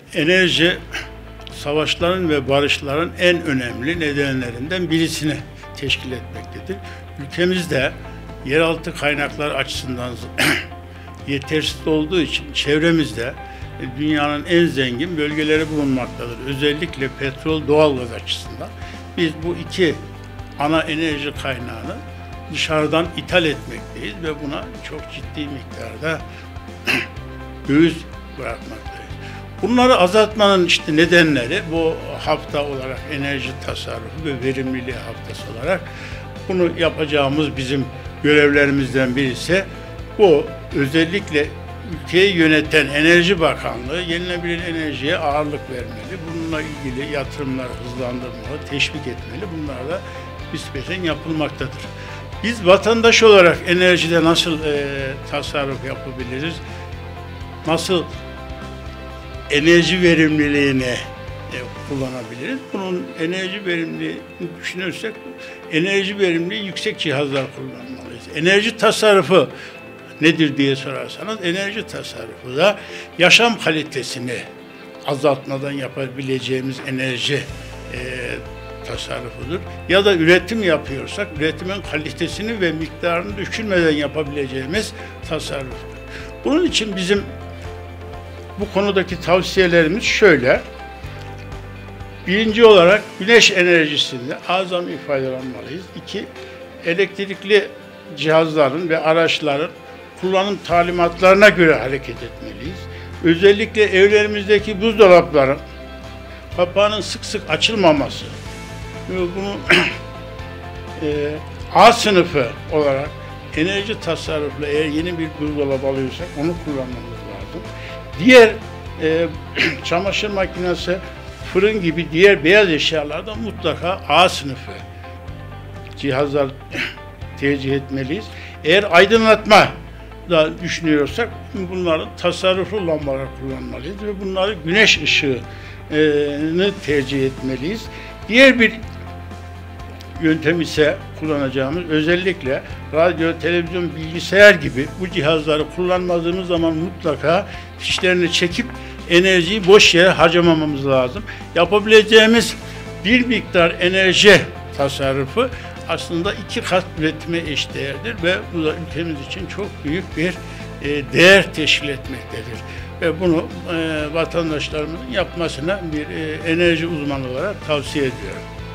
Enerji, savaşların ve barışların en önemli nedenlerinden birisini teşkil etmektedir. Ülkemizde yeraltı kaynaklar açısından yetersiz olduğu için çevremizde dünyanın en zengin bölgeleri bulunmaktadır. Özellikle petrol, doğalgaz açısından. Biz bu iki ana enerji kaynağını dışarıdan ithal etmekteyiz ve buna çok ciddi miktarda göğüs bırakmaktayız. Bunları azaltmanın işte nedenleri bu hafta olarak enerji tasarrufu ve verimliliği haftası olarak bunu yapacağımız bizim görevlerimizden birisi bu. Özellikle ülkeyi yöneten Enerji Bakanlığı yenilenebilir enerjiye ağırlık vermeli. Bununla ilgili yatırımları hızlandırmalı, teşvik etmeli. Bunlar da nispeten yapılmaktadır. Biz vatandaş olarak enerjide nasıl tasarruf yapabiliriz? Nasıl enerji verimliliğini kullanabiliriz? Bunun enerji verimliliğini düşünürsek, enerji verimliliği yüksek cihazlar kullanmalıyız. Enerji tasarrufu nedir diye sorarsanız, enerji tasarrufu da yaşam kalitesini azaltmadan yapabileceğimiz enerji tasarrufudur. Ya da üretim yapıyorsak, üretimin kalitesini ve miktarını düşürmeden yapabileceğimiz tasarruftur. Bunun için bizim bu konudaki tavsiyelerimiz şöyle. Birinci olarak güneş enerjisinde azami faydalanmalıyız. İki, elektrikli cihazların ve araçların kullanım talimatlarına göre hareket etmeliyiz. Özellikle evlerimizdeki buzdolapların kapağının sık sık açılmaması, bunu A sınıfı olarak enerji tasarruflu eğer yeni bir buzdolabı alıyorsak onu kullanmamız lazım. Diğer çamaşır makinesi, fırın gibi diğer beyaz eşyalarda mutlaka A sınıfı cihazlar tercih etmeliyiz. Eğer aydınlatma da düşünüyorsak bunların tasarruflu lambalar kullanmalıyız ve bunları güneş ışığını tercih etmeliyiz. Diğer bir yöntem ise kullanacağımız özellikle radyo, televizyon, bilgisayar gibi bu cihazları kullanmadığımız zaman mutlaka fişlerini çekip enerjiyi boş yere harcamamamız lazım. Yapabileceğimiz bir miktar enerji tasarrufu aslında 2 kat üretime eşdeğerdir ve bu da ülkemiz için çok büyük bir değer teşkil etmektedir. Ve bunu vatandaşlarımızın yapmasına bir enerji uzmanı olarak tavsiye ediyorum.